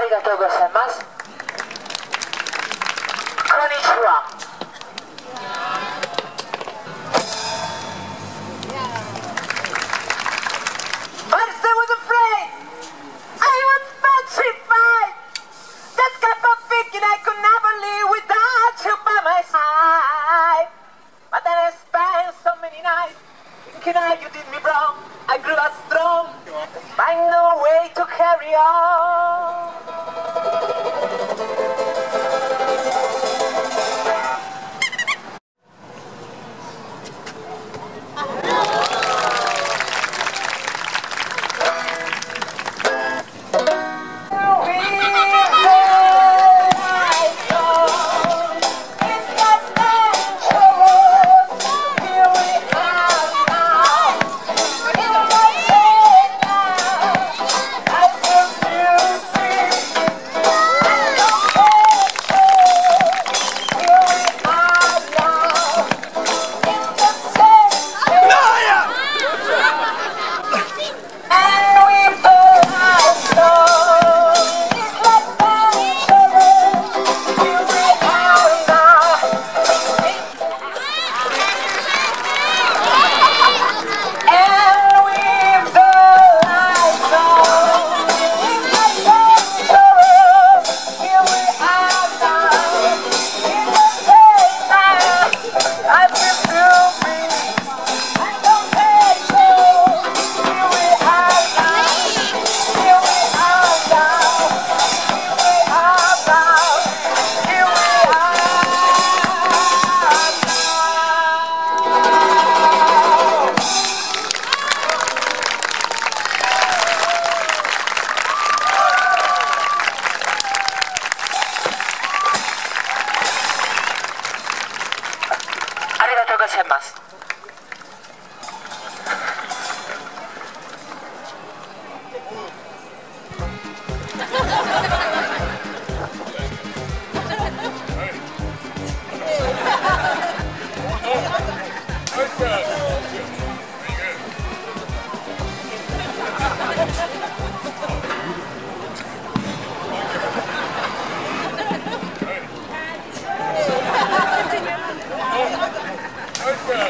りがとうございます。こんにちは。You did me wrong, I grew up strong, find no way to carry on. Okay.